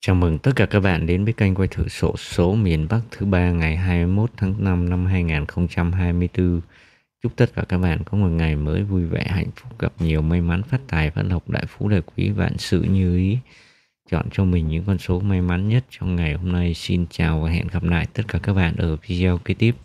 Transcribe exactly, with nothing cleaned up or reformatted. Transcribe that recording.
Chào mừng tất cả các bạn đến với kênh quay thử xổ số miền Bắc thứ ba ngày hai mươi mốt tháng năm năm hai nghìn không trăm hai mươi tư. Chúc tất cả các bạn có một ngày mới vui vẻ, hạnh phúc, gặp nhiều may mắn, phát tài, phát lộc, đại phú, đại quý, vạn sự như ý. Chọn cho mình những con số may mắn nhất trong ngày hôm nay. Xin chào và hẹn gặp lại tất cả các bạn ở video kế tiếp.